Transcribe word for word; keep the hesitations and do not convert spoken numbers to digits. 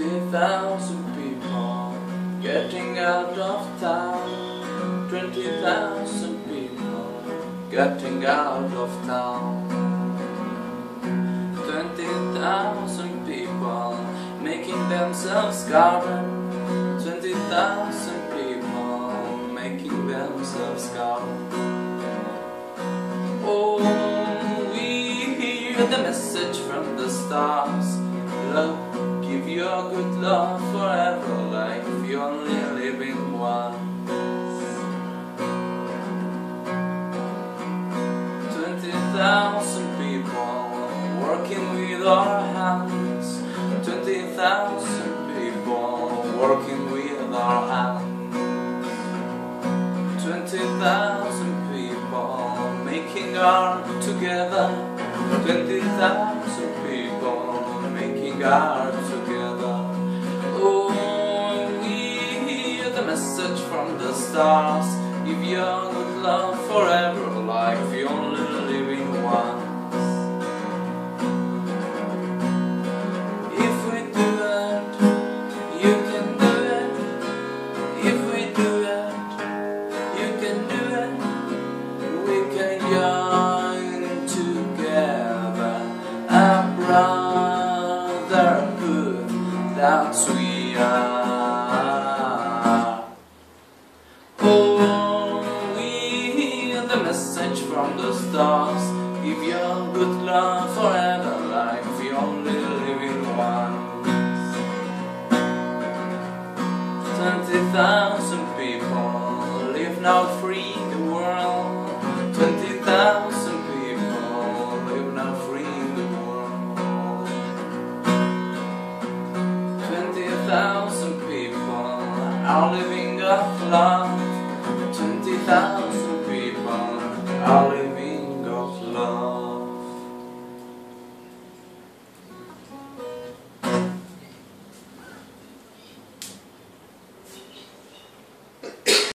Twenty thousand people getting out of town. Twenty thousand people getting out of town. Twenty thousand people making themselves garden. Twenty thousand people making themselves garden. Oh, we hear the message from the stars. Love, give your good love forever, life you only live in once. Twenty thousand people working with our hands. Twenty thousand people working with our hands. Twenty thousand people making art together. Twenty thousand people making art together. Oh, we hear the message from the stars. Give your good love forever, life you only live in once. If we do it, you can do it. If we do it, you can do it. We can join together a brotherhood, that's we are. Oh, we hear the message from the stars. Give your good love forever, life you only live in once. Twenty thousand people live now free in the world. Twenty thousand people live now free in the world. Twenty thousand people are living of love. Twenty thousand people are living